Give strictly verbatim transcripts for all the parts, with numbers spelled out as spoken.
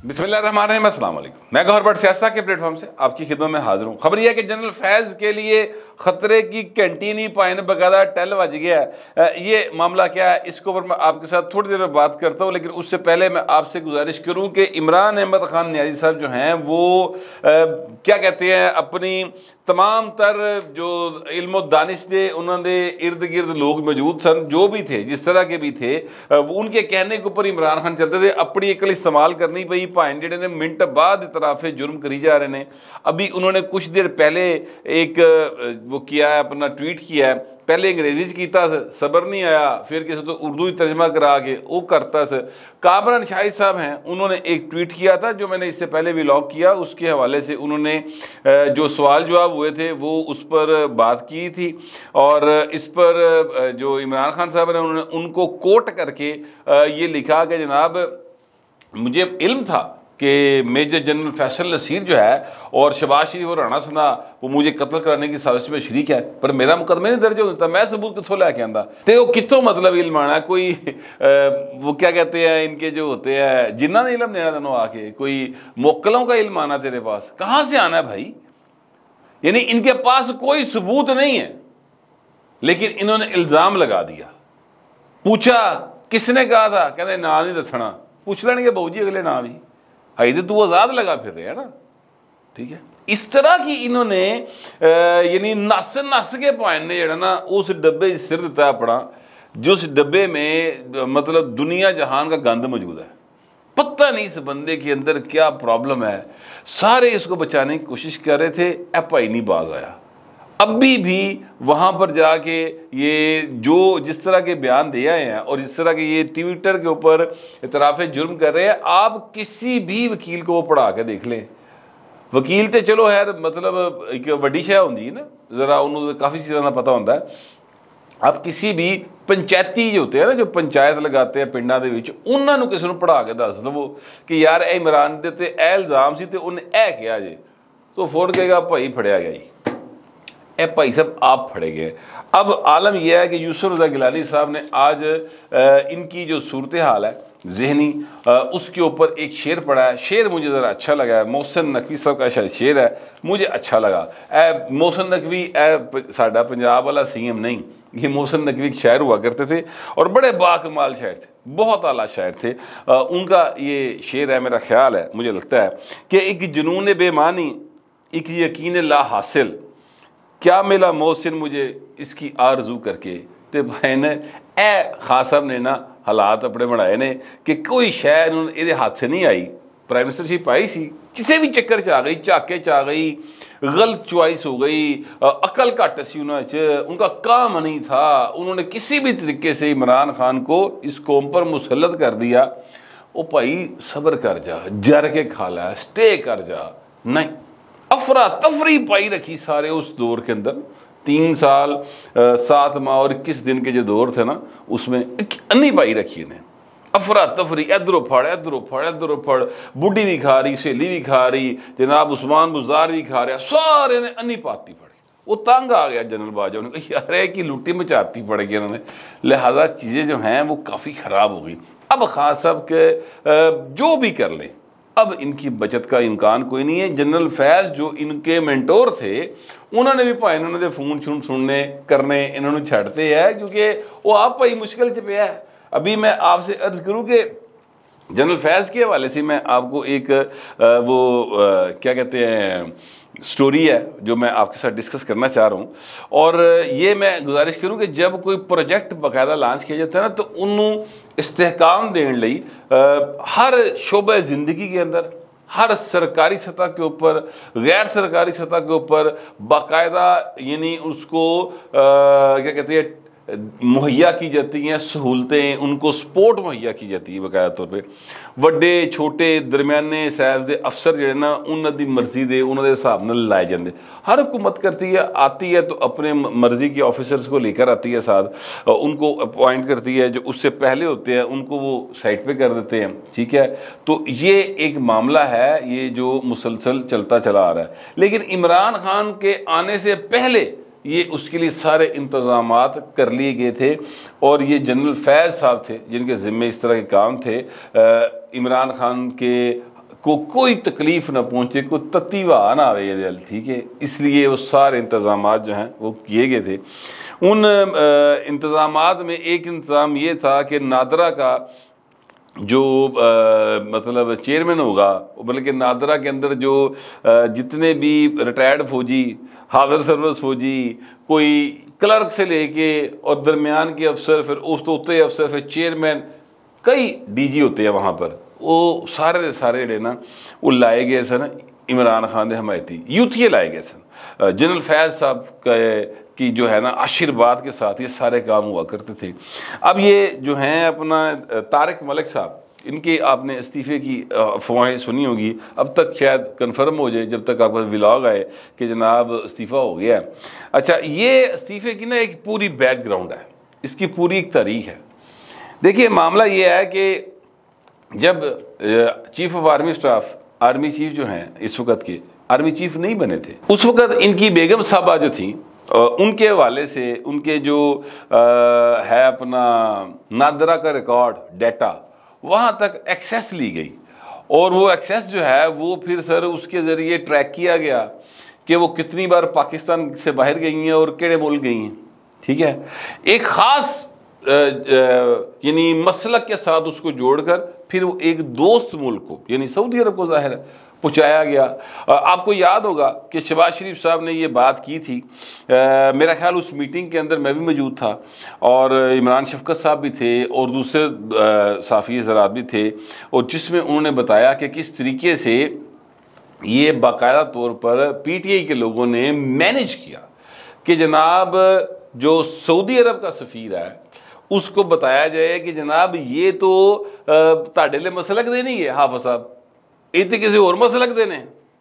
बिस्मिल्लाहिर्रहमानिर्रहीम, अस्सलाम वालेकुम। मैं गौहर बट सियासत के प्लेटफॉर्म से आपकी खिदमत में हाजिर हूँ। खबर यह है कि जनरल फैज़ के लिए खतरे की कैंटीन ही पाइन बकायदा टेल बज गया है। ये मामला क्या है, इसके ऊपर मैं आपके साथ थोड़ी देर में बात करता हूँ, लेकिन उससे पहले मैं आपसे गुजारिश करूँ कि इमरान अहमद खान नियाज़ी साहब जो हैं वो आ, क्या कहते हैं, अपनी तमाम तर जो इल्म दानिश दे उन्होंने इर्द गिर्द लोग मौजूद सन, जो भी थे, जिस तरह के भी थे, वो उनके कहने के ऊपर इमरान खान चलते थे। अपनी अकल इस्तेमाल करनी पई, भाई जेडे ने मिनट बाद इतराफे जुर्म करी जा रहे हैं। अभी उन्होंने कुछ देर पहले एक वो किया है, अपना ट्वीट किया है। पहले अंग्रेजी कीता सबर नहीं आया, फिर किसी तो उर्दू तर्जमा करा के वो करता स। कामरान शाहिद साहब हैं, उन्होंने एक ट्वीट किया था जो मैंने इससे पहले भी लॉग किया, उसके हवाले से उन्होंने जो सवाल जवाब हुए थे वो उस पर बात की थी। और इस पर जो इमरान खान साहब ने उन्होंने उनको कोट करके ये लिखा कि जनाब मुझे इल्म था कि मेजर जनरल फैसल नसीर जो है और शहबाज शरीफ और राणा सना वो मुझे कत्ल कराने की साजिश में शरीक है, पर मेरा मुकदमे नहीं दर्ज होता, मैं सबूत कितों लैके आंदा। ते वो कितों मतलब इल्म आना, कोई आ, वो क्या कहते हैं, इनके जो होते हैं जिन्ना ने इल्म देना तेनों आके, कोई मोकलों का इल्म आना तेरे पास, कहाँ से आना है भाई? यानी इनके पास कोई सबूत नहीं है, लेकिन इन्होंने इल्ज़ाम लगा दिया। पूछा किसने कहा था, कहते ना नहीं दसना, पूछ लेंगे बहू जी अगले नाम ही, हाई तो तू आज़ाद लगा फिर रहे है ना, ठीक है। इस तरह की इन्होंने यानी नस नस के पॉइंट ने जड़ा ना उस डब्बे सिर दिता अपना, जिस डब्बे में मतलब दुनिया जहान का गंद मौजूद है। पता नहीं इस बंदे के अंदर क्या प्रॉब्लम है, सारे इसको बचाने की कोशिश कर रहे थे, ए भाई नहीं बाज आया। अभी भी वहां पर जाके ये जो जिस तरह के बयान दे आए हैं और जिस तरह के ये ट्विटर के ऊपर इतराफे जुर्म कर रहे हैं, आप किसी भी वकील को वो पढ़ा के देख लें। वकील तो चलो है मतलब एक वड्डी शह होंगी ना, जरा उन्होंने काफ़ी चीज़ों का पता होता है। आप किसी भी पंचायती जो होते हैं ना, जो पंचायत लगाते हैं पिंडा दे विच, उन्होंने किसी को पढ़ा के दस दवो कि यार ए इमरान दे ते ए इल्जाम सी ते उन्हें ए किया जे, तो फोड़ कहेगा भाई फड़िया गया जी, ए भाई साहब आप फड़े गए। अब आलम यह है कि यूसुफ रज़ा गिलानी साहब ने आज इनकी जो सूरत हाल है ज़हनी, उसके ऊपर एक शेर पढ़ा है। शेर मुझे ज़रा अच्छा लगा है, मोहसिन नकवी साहब का शायद शेर है, मुझे अच्छा लगा। ए मोहसिन नकवी ए साडा पंजाब वाला सी एम नहीं, ये मोहसिन नकवी शायर हुआ करते थे और बड़े बाकमाल शायर थे, बहुत आला शायर थे। आ, उनका ये शेर है, मेरा ख्याल है, मुझे लगता है कि एक जुनून बेमानी एक यकीन ला हासिल, क्या मिला मोहसिन मुझे इसकी आरजू करके। ते भाई ने ए खान साहब ने ना हालात अपने बनाए ने कि कोई शह ये हाथ से नहीं आई, प्राइम मिनिस्टरशिप आई सी, किसी भी चक्कर च आ गई, झाके च आ गई, गलत चॉइस हो गई, अकल घट सी उन्होंने, उनका काम नहीं था, उन्होंने किसी भी तरीके से इमरान खान को इस कौम पर मुसल्लत कर दिया। ओ भाई सब्र कर जा, जर के खा ला, स्टे कर जा, नहीं, अफरा तफरी पाई रखी सारे उस दौर के अंदर। तीन साल सात माह और इक्कीस दिन के जो दौर थे ना, उसमें अन्नी पाई रखी इन्हें, अफरा तफरी, इधरों फड़ इधरों फड़ इधरों फड़, बुढ़ी भी खा रही, सहेली भी खा रही, जनाब उस्मान बुजार भी खा रहा, सारे ने अन्नी पाती पड़ी। वो तंग आ गया जनरल बाजवा ने, यार है कि लुट्टी मचाती पड़ेगी इन्होंने, लिहाजा चीज़ें जो हैं वो काफ़ी ख़राब हो गई। अब खास साहब के जो भी कर लें, अब इनकी बचत का इम्कान कोई नहीं है। जनरल फैज़ जो इनके मेंटोर थे, उन्होंने भी भाई इन्होंने फोन शुन सुनने करने इन्होंने छड़ते हैं, क्योंकि वो आप भाई मुश्किल च पे है। अभी मैं आपसे अर्ज करूँ कि जनरल फैज़ के हवाले से मैं आपको एक वो क्या कहते हैं स्टोरी है जो मैं आपके साथ डिस्कस करना चाह रहा हूँ। और ये मैं गुजारिश करूँ कि जब कोई प्रोजेक्ट बाकायदा लॉन्च किया जाता है ना, तो उन्होंने इस्तेहकाम देने लई हर शोबे ज़िंदगी के अंदर, हर सरकारी सतह के ऊपर, गैर सरकारी सतह के ऊपर बाकायदा यानी उसको आ, क्या कहते हैं मुहैया की जाती हैं सहूलतें, उनको सपोर्ट मुहैया की जाती है बाकायदा तौर पर। ਵੱਡੇ छोटे दरम्याने साहब के अफसर जो ना उन्होंने मर्जी के उन्होंने हिसाब न लाए जाते। हर हुकूमत करती है, आती है तो अपने मर्जी के ऑफिसर्स को लेकर आती है साथ, उनको अपॉइंट करती है, जो उससे पहले होते हैं उनको वो साइड पे कर देते हैं, ठीक है। तो ये एक मामला है ये जो मुसलसल चलता चला आ रहा है। लेकिन इमरान खान के आने से पहले ये उसके लिए सारे इंतज़ामात कर लिए गए थे, और ये जनरल फैज़ साहब थे जिनके ज़िम्मे इस तरह के काम थे। इमरान खान के को कोई तकलीफ ना पहुंचे, कोई ततीवा ना आवे ये, ठीक है। इसलिए वो सारे इंतजाम जो हैं वो किए गए थे। उन इंतजाम में एक इंतज़ाम ये था कि नादरा का जो आ, मतलब चेयरमैन होगा, बल्कि नादरा के अंदर जो आ, जितने भी रिटायर्ड फौजी, हाजिर सर्विस फौजी, कोई क्लर्क से लेके और दरमियान के अफसर, फिर उस तो उतरे अफसर, फिर चेयरमैन, कई डीजी होते हैं वहाँ पर, वो सारे दे सारे ਜਿਹੜੇ ना वो लाए गए सन इमरान खान के हमायती यूथिये लाए गए सन। जनरल फैज़ साहब का की जो है ना आशीर्वाद के साथ ये सारे काम हुआ करते थे। अब ये जो हैं अपना तारिक मलिक साहब, इनके आपने इस्तीफ़े की अफवाहें सुनी होगी, अब तक शायद कंफर्म हो जाए जब तक आपका व्लॉग आए कि जनाब इस्तीफ़ा हो गया है। अच्छा, ये इस्तीफ़े की ना एक पूरी बैकग्राउंड है, इसकी पूरी एक तारीख है। देखिए मामला ये है कि जब chief of army staff, army chief जो हैं इस वक्त के आर्मी चीफ नहीं बने थे, उस वक्त इनकी बेगम साहबा जो थी, उनके हवाले से उनके जो आ, है अपना नादरा का रिकॉर्ड डाटा, वहाँ तक एक्सेस ली गई, और वो एक्सेस जो है वो फिर सर उसके ज़रिए ट्रैक किया गया कि वो कितनी बार पाकिस्तान से बाहर गई हैं और केड़े मुल्क गई हैं, ठीक है। एक ख़ास यानी मसलक के साथ उसको जोड़कर फिर वो एक दोस्त मुल्क को यानी सऊदी अरब को ज़ाहिर है पहुँचाया गया। आपको याद होगा कि शहबाज शरीफ साहब ने ये बात की थी, आ, मेरा ख्याल उस मीटिंग के अंदर मैं भी मौजूद था, और इमरान शफकत साहब भी थे और दूसरे साफ़ी ज़रात भी थे, और जिसमें उन्होंने बताया कि किस तरीके से ये बाकायदा तौर पर पी टी आई के लोगों ने मैनेज किया कि जनाब जो सऊदी अरब का सफ़ीर है उसको बताया जाए कि जनाब ये तो ताड़े ले मसलक दे नहीं है हाफिज साहब, ये तो किसी और मसलक देने,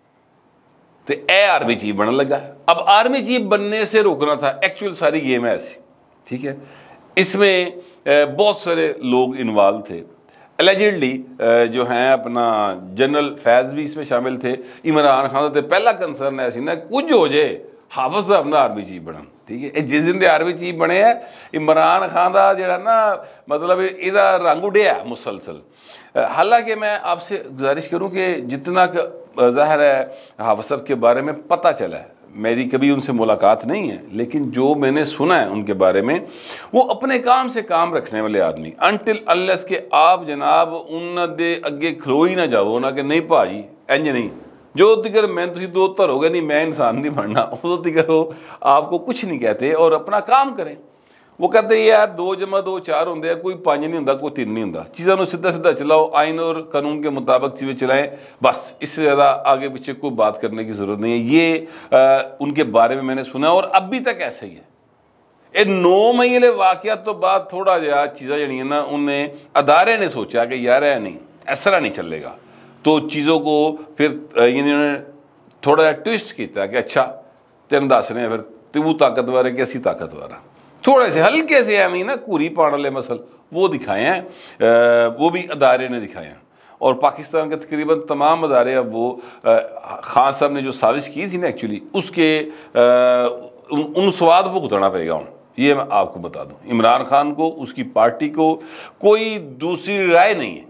तो ए आर्मी चीफ बनने लगा। अब आर्मी चीफ बनने से रोकना था, एक्चुअल सारी गेम है ऐसी, ठीक है। इसमें बहुत सारे लोग इन्वॉल्व थे, एलिजिडली जो हैं अपना जनरल फैज़ भी इसमें शामिल थे। इमरान खान का पहला कंसर्न ऐसी ना कुछ हो जाए हाफिज साहब ना आर्मी चीफ बनन, ठीक है। जिस दिन आर्मी चीफ बने हैं इमरान खान का जरा ना मतलब इहदा रंग उड़िया मुसलसल। हालांकि मैं आपसे गुजारिश करूं कि जितना ज़ाहिर है हाफिज साहब के बारे में पता चला है, मेरी कभी उनसे मुलाकात नहीं है, लेकिन जो मैंने सुना है उनके बारे में, वो अपने काम से काम रखने वाले आदमी, अनटिल अनलेस के आप जनाब उन दे अगे खलो ही ना जाओ ना कि नहीं भाजी इंज नहीं, जो तिकर मैं तुम दो धरोगे नहीं मैं इंसान नहीं बनना, उदो तिकर वो आपको कुछ नहीं कहते और अपना काम करें। वो कहते यार दो जमा दो चार होंगे, कोई पाँच नहीं होंगे, कोई तीन नहीं होंगे, चीज़ों सीधा सीधा चलाओ, आइन और कानून के मुताबिक चीज़ें चलाएं, बस इससे ज़्यादा आगे पीछे कोई बात करने की ज़रूरत नहीं है। ये आ, उनके बारे में मैंने सुना और अभी तक ऐसा ही है। ये नौ महीने वाक़यात तो बाद थोड़ा जहा चीज़ा जड़ी ना उन्हें अदारे ने सोचा कि यार है नहीं ऐसा नहीं चलेगा, तो चीज़ों को फिर इन्होंने थोड़ा जहा ट्विस्ट किया कि अच्छा तेन दस रहे हैं फिर तू ताकतवर है कि असी ताकतवर हाँ, थोड़े से हल्के से एवं ना घूरी पाने वाले मसल वो दिखाए हैं, वो भी अदारे ने दिखाए हैं। और पाकिस्तान के तकरीबन तमाम अदारे अब वो खान साहब ने जो साजिश की थी ना एक्चुअली उसके उन, उन स्वाद को भुगतना पड़ेगा उन, ये मैं आपको बता दूं। इमरान खान को उसकी पार्टी को कोई दूसरी राय नहीं है,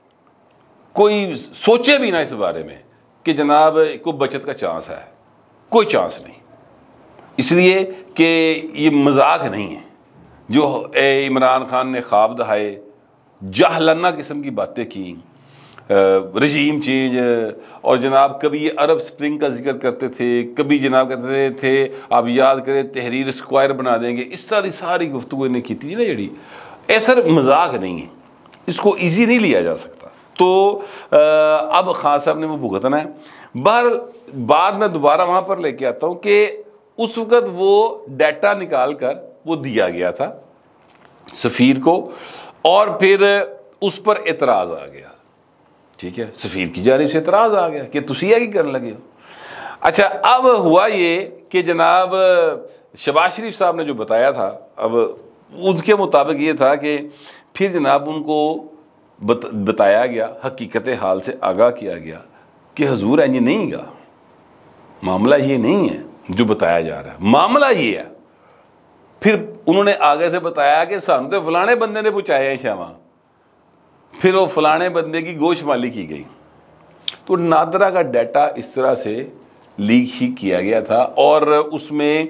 कोई सोचे भी ना इस बारे में कि जनाब को बचत का चांस है, कोई चांस नहीं, इसलिए कि ये मजाक नहीं है जो इमरान खान ने ख्वाब दहाए, जाहलाना किस्म की बातें की, रजीम चेंज, और जनाब कभी ये अरब स्प्रिंग का जिक्र करते थे, कभी जनाब कहते थे आप याद करें तहरीर स्क्वायर बना देंगे, इस सारी सारी गुफ्तगू इन्हें की थी ना जड़ी, ऐसा मजाक नहीं है, इसको ईजी नहीं लिया जा सकता। तो अब खान साहब ने वो भुगतना है। बाहर बाद में दोबारा वहाँ पर लेके आता हूँ कि उस वक़्त वो डाटा निकाल कर वो दिया गया था सफ़ीर को, और फिर उस पर एतराज़ आ गया, ठीक है, सफ़ीर की जानिब से एतराज़ आ गया कि तुसी क्या करने लगे हो। अच्छा, अब हुआ ये कि जनाब शहबाज शरीफ साहब ने जो बताया था, अब उसके मुताबिक ये था कि फिर जनाब उनको बत, बताया गया, हकीकत हाल से आगाह किया गया कि हजूर इंज नहीं गा, मामला ये नहीं है जो बताया जा रहा है, मामला ये है। फिर उन्होंने आगे से बताया कि सानू तो फलाने बंदे ने पहुँचाया है शामा, फिर वो फलाने बंदे की गोशमाली की गई। तो नादरा का डाटा इस तरह से लीक ही किया गया था और उसमें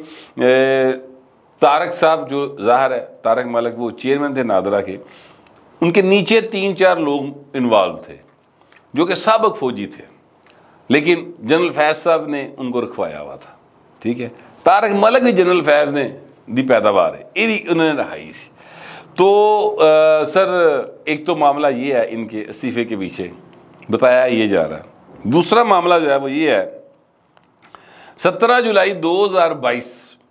तारक साहब जो ज़ाहिर है तारक मलिक वो चेयरमैन थे नादरा के, उनके नीचे तीन चार लोग इन्वॉल्व थे जो कि साबिक फौजी थे, लेकिन जनरल फैज साहब ने उनको रखवाया हुआ था। ठीक है, तारक मलिक भी जनरल फैज ने दी पैदावार है, ये भी उन्होंने रहाई सी। तो आ, सर एक तो मामला ये है, इनके इस्तीफे के पीछे बताया ये जा रहा है। दूसरा मामला जो है वो ये है, सत्रह जुलाई दो हज़ार बाईस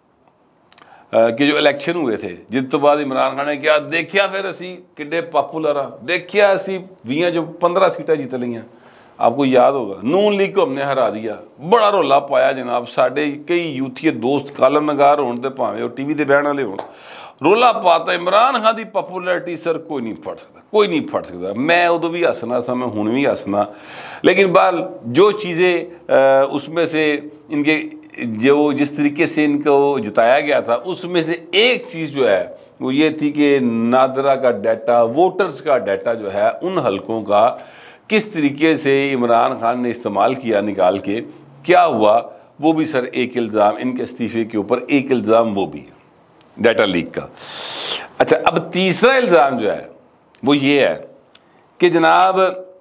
के जो इलेक्शन हुए थे, जिस तो बाद इमरान खान ने क्या देखिया फिर असी किड्डे पॉपुलर आ, देखिया असी भी जो पंद्रह सीटें जीत लिया। आपको याद होगा नून लीग को हमने हरा दिया, बड़ा रौला पाया जनाब, साढ़े कई यूथी दोस्त कालम नगार होने भावें और टीवी से बहन वाले हो, रौला पाता इमरान खान की पॉपुलैरिटी सर कोई नहीं फट सकता, कोई नहीं फट सकता। मैं उदों भी हसना सा, मैं हुण भी हसना, लेकिन बाल जो चीज़ें उसमें से इनके जो जिस तरीके से इनको जिताया गया था उसमें से एक चीज़ जो है वो ये थी कि नादरा का डाटा, वोटर्स का डाटा जो है उन हलकों का किस तरीके से इमरान खान ने इस्तेमाल किया निकाल के, क्या हुआ वो भी सर एक इल्ज़ाम इनके इस्तीफे के ऊपर, एक इल्ज़ाम वो भी डाटा लीक का। अच्छा, अब तीसरा इल्ज़ाम जो है वो ये है कि जनाब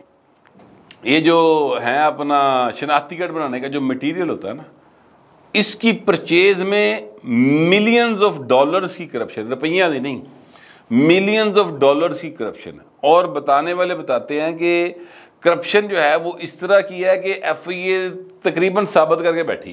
ये जो है अपना शनाख्ती कार्ड बनाने का जो मटेरियल होता है ना, इसकी परचेज में मिलियंस ऑफ डॉलर्स की करप्शन, रुपया दी नहीं, मिलियंस ऑफ डॉलर्स की करप्शन है। और बताने वाले बताते हैं कि करप्शन जो है वो इस तरह की है कि एफ आई ए तकरीबन साबित करके बैठी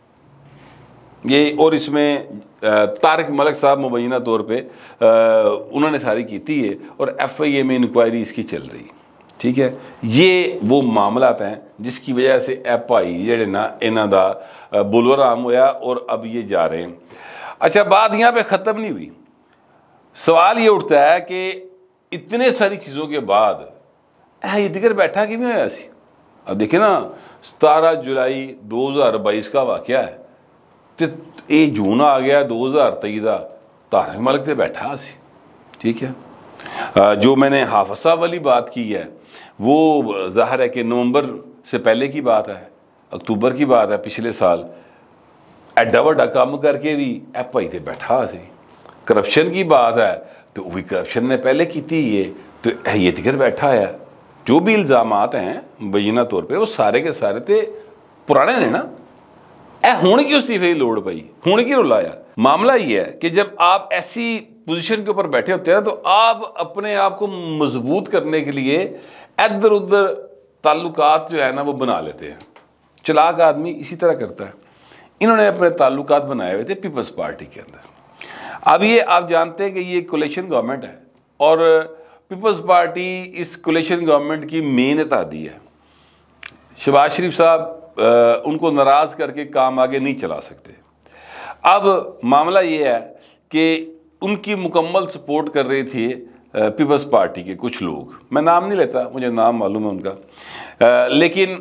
ये, और इसमें तारक मलिक साहब मुबैना तौर पे उन्होंने सारी की थी है और एफ आई ए में इंक्वायरी इसकी चल रही। ठीक है, ये वो मामलात हैं जिसकी वजह से एफ आई जेडे ना इन्हों का बुलवराम होया और अब ये जा रहे हैं। अच्छा, बात यहाँ पे ख़त्म नहीं हुई, सवाल ये उठता है कि इतने सारी चीज़ों के बाद ये दिक्कत बैठा कि नहीं होया सी। अब देखिए ना, सतारह जुलाई दो हज़ार बाईस का वाक़या है तो ये जून आ गया दो हज़ार तेईस का, तारक मलिक से बैठा सी। ठीक है, जो मैंने हाफिज़ साहब वाली बात की है वो ज़ाहिर है कि नवंबर से पहले की बात है, अक्टूबर की बात है पिछले साल, एडा वड्डा काम करके भी एफ आई से बैठा सी। करप्शन की बात है तो वही करप्शन ने पहले की थी ये, तो ये तिकर बैठा है। जो भी इल्ज़ामात हैं मुबैना तौर पे वो सारे के सारे ते पुराने ने ना, ए हुण की इस्तीफे की लोड़ पई, हुण की रुला आया। मामला ये है कि जब आप ऐसी पोजीशन के ऊपर बैठे होते हैं तो आप अपने आप को मजबूत करने के लिए इधर उधर ताल्लुकात जो है ना वो बना लेते हैं। चलाक आदमी इसी तरह करता है। इन्होंने अपने ताल्लुकात बनाए हुए थे पीपल्स पार्टी के अंदर। अब ये आप जानते हैं कि ये कोलिशन गवर्नमेंट है और पीपल्स पार्टी इस कोलिशन गवर्नमेंट की मेन इत्तेहादी है। शहबाज शरीफ साहब उनको नाराज़ करके काम आगे नहीं चला सकते। अब मामला ये है कि उनकी मुकम्मल सपोर्ट कर रही थी पीपल्स पार्टी के कुछ लोग, मैं नाम नहीं लेता, मुझे नाम मालूम है उनका, आ, लेकिन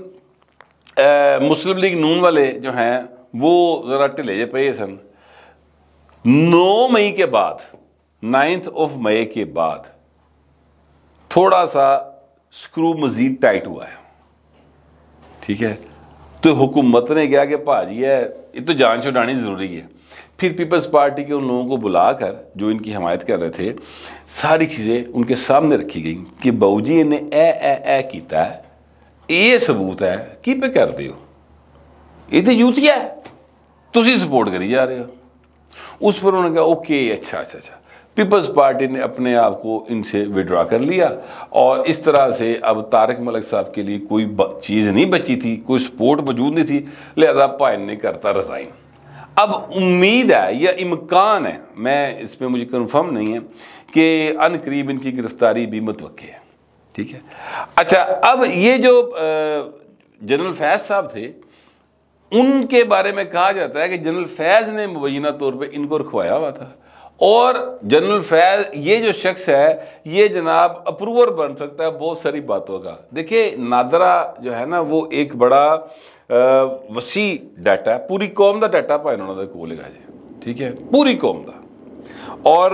आ, मुस्लिम लीग नून वाले जो हैं वो ज़रा ढिले पे सन। नौ मई के बाद, नाइन्थ ऑफ मई के बाद थोड़ा सा स्क्रू मजीद टाइट हुआ है। ठीक है, तो हुकूमत ने कहा कि भाजी है ये तो जान छुड़ानी ज़रूरी है। फिर पीपल्स पार्टी के उन लोगों को बुलाकर जो इनकी हमायत कर रहे थे, सारी चीज़ें उनके सामने रखी गई कि बाऊजी ने ए ए ए किया है, ये सबूत है कि पे कर दो, ये तो यूथिया है, तुम सपोर्ट करी जा रहे हो। उस पर उन्होंने कहा ओके अच्छा अच्छा अच्छा। पीपल्स पार्टी ने अपने आप को इनसे विड्रॉ कर लिया और इस तरह से अब तारक मलिक साहब के लिए कोई चीज़ नहीं बची थी, कोई सपोर्ट मौजूद नहीं थी, लिहाजा भाई ने करता रिजाइन। अब उम्मीद है या इम्कान है, मैं इसमें मुझे कंफर्म नहीं है, कि अनकरीब इनकी गिरफ्तारी भी मुतवक्की है। ठीक है, अच्छा, अब ये जो जनरल फैज साहब थे उनके बारे में कहा जाता है कि जनरल फैज ने मुबैना तौर पे इनको रखवाया हुआ था और जनरल फैज ये जो शख्स है ये जनाब अप्रूवर बन सकता है बहुत सारी बातों का। देखिए, नादरा जो है ना वो एक बड़ा वसी डाटा है, पूरी कौम का डाटा भाई उन्होंने कोल है जी। ठीक है, पूरी कौम का, और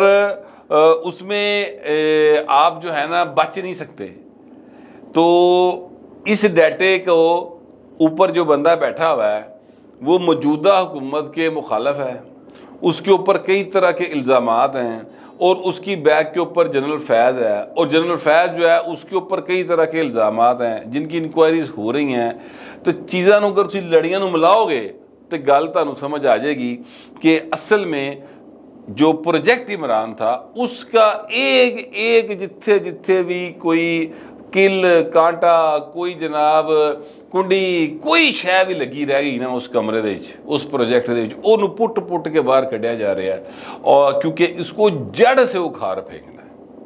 उसमें आप जो है ना बच नहीं सकते। तो इस डाटे को ऊपर जो बंदा बैठा हुआ है वो मौजूदा हुकूमत के मुखालफ है, उसके ऊपर कई तरह के इल्ज़ामात हैं और उसकी बैग के ऊपर जनरल फैज़ है और जनरल फैज़ जो है उसके ऊपर कई तरह के इल्ज़ामात हैं जिनकी इंक्वायरीज हो रही हैं। तो चीज़ों को अगर तुम लड़ियां नूं मिलाओगे तो गल तुहानूं समझ आ जाएगी कि असल में जो प्रोजेक्ट इमरान था उसका एक एक जिथे जिथे भी कोई किल कांटा कोई जनाब कुंडी कोई शै भी लगी रह गई ना उस कमरे दे विच उस प्रोजेक्ट दे विच ओनू पुट पुट के बाहर कढ़िया जा रहा है और क्योंकि इसको जड़ से उखाड़ फेंकना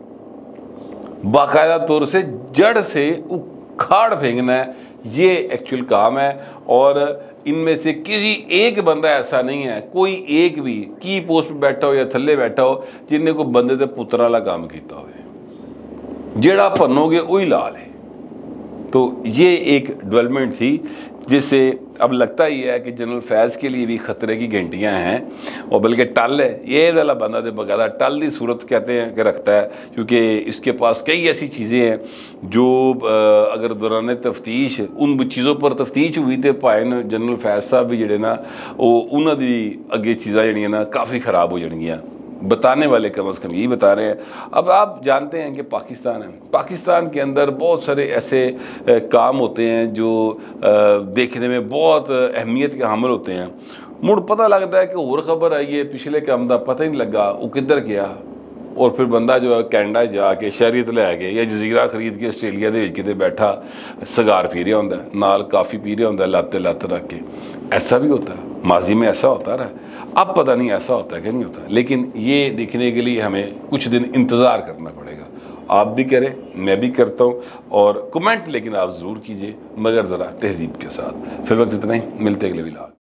है, बाकायदा तौर से जड़ से उखाड़ फेंकना है, ये एक्चुअल काम है। और इनमें से किसी एक बंदा ऐसा नहीं है, कोई एक भी की पोस्ट पर बैठा हो या थल्ले बैठा हो जिन्हें कोई बंदे दे पुत्तर वाला काम किया हो, जेड़ा भनोगे वही लाल है। तो ये एक डेवलपमेंट थी जिससे अब लगता ही है कि जनरल फैज़ के लिए भी खतरे की घंटियां हैं और बल्कि टल है ये वाला बंदा तो बकायदा टल की सूरत कहते हैं कि रखता है, क्योंकि इसके पास कई ऐसी चीज़ें हैं जो अगर दौरान तफ्तीश उन चीज़ों पर तफ्तीश हुई तो भाई जनरल फैज़ साहब भी जोड़े ना वो उन्होंने भी अगे चीज़ा जड़ियाँ ना काफ़ी ख़राब हो जाएंगियाँ। बताने वाले कम अज़ कम यही बता रहे हैं। अब आप जानते हैं कि पाकिस्तान है, पाकिस्तान के अंदर बहुत सारे ऐसे काम होते हैं जो देखने में बहुत अहमियत के हामिल होते हैं, मुड़ पता लगता है कि और खबर आई है पिछले काम का पता ही नहीं लगा वो किधर गया और फिर बंदा जो है कैनेडा जाके शहरीत लैके या जजीरा खरीद के आस्ट्रेलिया के किते बैठा सिगार पी रहा होंगे नाल काफ़ी पी रहा होंगे लत्ते लत्त रख के। ऐसा भी होता है, माजी में ऐसा होता रहा, अब पता नहीं ऐसा होता है कि नहीं होता, लेकिन ये देखने के लिए हमें कुछ दिन इंतज़ार करना पड़ेगा। आप भी करें, मैं भी करता हूँ और कमेंट लेकिन आप ज़रूर कीजिए मगर ज़रा तहजीब के साथ। फिर वक्त इतना ही, मिलते अगले विलाग।